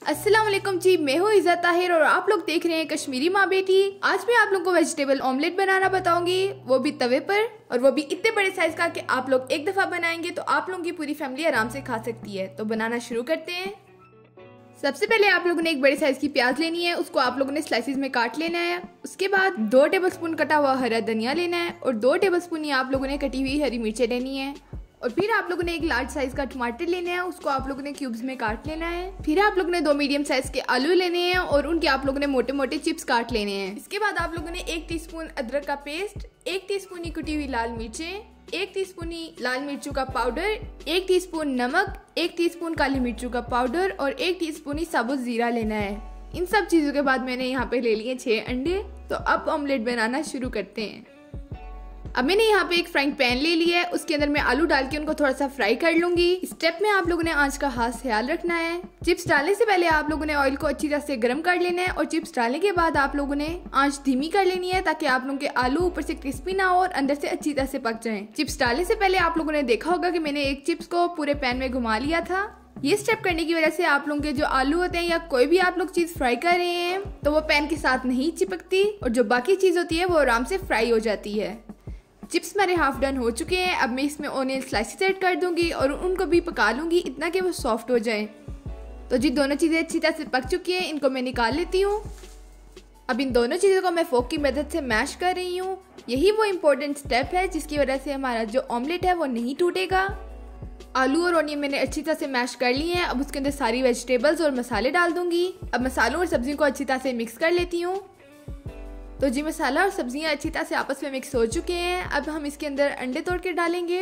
अस्सलाम वालेकुम जी, मैं हूँ इज़्ज़त ताहिर और आप लोग देख रहे हैं कश्मीरी माँ बेटी। आज मैं आप लोगों को वेजिटेबल ऑमलेट बनाना बताऊंगी, वो भी तवे पर, और वो भी इतने बड़े साइज का कि आप लोग एक दफ़ा बनाएंगे तो आप लोगों की पूरी फैमिली आराम से खा सकती है। तो बनाना शुरू करते हैं। सबसे पहले आप लोगों ने एक बड़े साइज की प्याज लेनी है, उसको आप लोगों ने स्लाइसिस में काट लेना है। उसके बाद 2 टेबलस्पून कटा हुआ हरा धनिया लेना है और 2 टेबलस्पून ही आप लोगों ने कटी हुई हरी मिर्चें लेनी है। और फिर आप लोगों ने एक लार्ज साइज का टमाटर लेना है, उसको आप लोगों ने क्यूब्स में काट लेना है। फिर आप लोगों ने 2 मीडियम साइज के आलू लेने हैं और उनके आप लोगों ने मोटे मोटे चिप्स काट लेने हैं। इसके बाद आप लोगों ने 1 टीस्पून अदरक का पेस्ट, 1 टीस्पून ही कुटी हुई लाल मिर्चें, 1 टीस्पून ही लाल मिर्चों का पाउडर, 1 टीस्पून नमक, 1 टीस्पून काली मिर्चों का पाउडर और 1 टीस्पून ही साबुत जीरा लेना है। इन सब चीजों के बाद मैंने यहाँ पे ले लिए 6 अंडे। तो अब ऑमलेट बनाना शुरू करते हैं। अब मैंने यहाँ पे एक फ्राइंग पैन ले लिया है, उसके अंदर मैं आलू डाल के उनको थोड़ा सा फ्राई कर लूंगी। इस स्टेप में आप लोगों ने आंच का खास ख्याल रखना है। चिप्स डालने से पहले आप लोगों ने ऑयल को अच्छी तरह से गर्म कर लेना है और चिप्स डालने के बाद आप लोगों ने आंच धीमी कर लेनी है ताकि आप लोगों के आलू ऊपर से क्रिस्पी ना हो और अंदर से अच्छी तरह से पक जाएं। चिप्स डालने से पहले आप लोगों ने देखा होगा कि मैंने एक चिप्स को पूरे पैन में घुमा लिया था। ये स्टेप करने की वजह से आप लोगों के जो आलू होते हैं या कोई भी आप लोग चीज फ्राई कर रहे हैं तो वो पैन के साथ नहीं चिपकती और जो बाकी चीज होती है वो आराम से फ्राई हो जाती है। चिप्स मेरे हाफ डन हो चुके हैं। अब मैं इसमें ऑनियन स्लाइसेस ऐड कर दूंगी और उनको भी पका लूंगी इतना कि वो सॉफ्ट हो जाए। तो जी दोनों चीज़ें अच्छी तरह से पक चुकी हैं, इनको मैं निकाल लेती हूँ। अब इन दोनों चीज़ों को मैं फोक की मदद से मैश कर रही हूँ। यही वो इम्पोर्टेंट स्टेप है जिसकी वजह से हमारा जो ऑमलेट है वो नहीं टूटेगा। आलू और ऑनियन मैंने अच्छी तरह से मैश कर लिए हैं। अब उसके अंदर सारी वेजिटेबल्स और मसाले डाल दूंगी। अब मसालों और सब्जियों को अच्छी तरह से मिक्स कर लेती हूँ। तो जी मसाला और सब्जियां अच्छी तरह से आपस में मिक्स हो चुके हैं। अब हम इसके अंदर अंडे तोड़ के डालेंगे।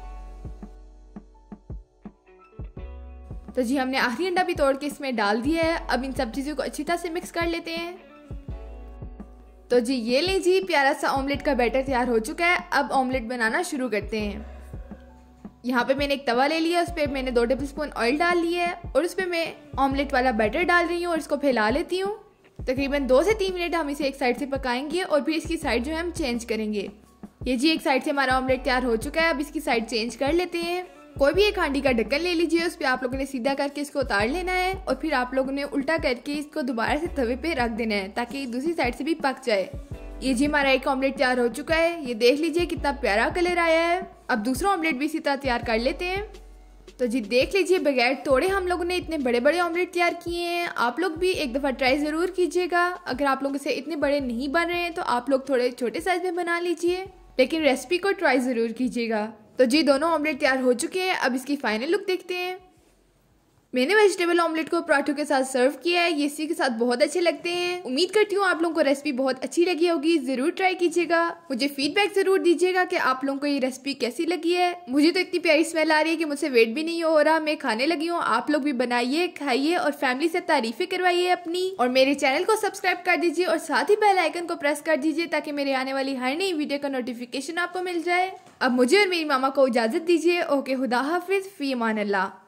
तो जी हमने आखिरी अंडा भी तोड़ के इसमें डाल दिया है। अब इन सब चीज़ों को अच्छी तरह से मिक्स कर लेते हैं। तो जी ये ले जी, प्यारा सा ऑमलेट का बैटर तैयार हो चुका है। अब ऑमलेट बनाना शुरू करते हैं। यहाँ पे मैंने एक तवा ले लिया, उस पर मैंने 2 टेबलस्पून ऑयल डाल लिया है और उस पर मैं ऑमलेट वाला बैटर डाल रही हूँ और इसको फैला लेती हूँ। तकरीबन 2 से 3 मिनट हम इसे एक साइड से पकाएंगे और फिर इसकी साइड जो है हम चेंज करेंगे। ये जी एक साइड से हमारा ऑमलेट तैयार हो चुका है। अब इसकी साइड चेंज कर लेते हैं। कोई भी एक हांडी का ढक्कन ले लीजिए, उस पर आप लोगों ने सीधा करके इसको उतार लेना है और फिर आप लोगों ने उल्टा करके इसको दोबारा से तवे पे रख देना है ताकि दूसरी साइड से भी पक जाए। ये जी हमारा एक ऑमलेट तैयार हो चुका है। ये देख लीजिए कितना प्यारा कलर आया है। अब दूसरा ऑमलेट भी इसी तरह तैयार कर लेते हैं। तो जी देख लीजिए बगैर तोड़े हम लोगों ने इतने बड़े बड़े ऑमलेट तैयार किए हैं। आप लोग भी एक दफ़ा ट्राई ज़रूर कीजिएगा। अगर आप लोगों से इतने बड़े नहीं बन रहे हैं तो आप लोग थोड़े छोटे साइज में बना लीजिए, लेकिन रेसिपी को ट्राई ज़रूर कीजिएगा। तो जी दोनों ऑमलेट तैयार हो चुके हैं। अब इसकी फाइनल लुक देखते हैं। मैंने वेजिटेबल ऑमलेट को पराठों के साथ सर्व किया है। ये इसी के साथ बहुत अच्छे लगते हैं। उम्मीद करती हूँ आप लोगों को रेसिपी बहुत अच्छी लगी होगी। जरूर ट्राई कीजिएगा। मुझे फीडबैक जरूर दीजिएगा कि आप लोगों को ये रेसिपी कैसी लगी है। मुझे तो इतनी प्यारी स्मेल आ रही है कि मुझसे वेट भी नहीं हो रहा, मैं खाने लगी हूँ। आप लोग भी बनाइए, खाइए और फैमिली से तारीफें करवाइए अपनी। और मेरे चैनल को सब्सक्राइब कर दीजिए और साथ ही बेल आइकन को प्रेस कर दीजिए ताकि मेरे आने वाली हर नई वीडियो का नोटिफिकेशन आपको मिल जाए। अब मुझे और मेरी मामा को इजाजत दीजिए। ओके, खुदा हाफिज, फी अमान अल्लाह।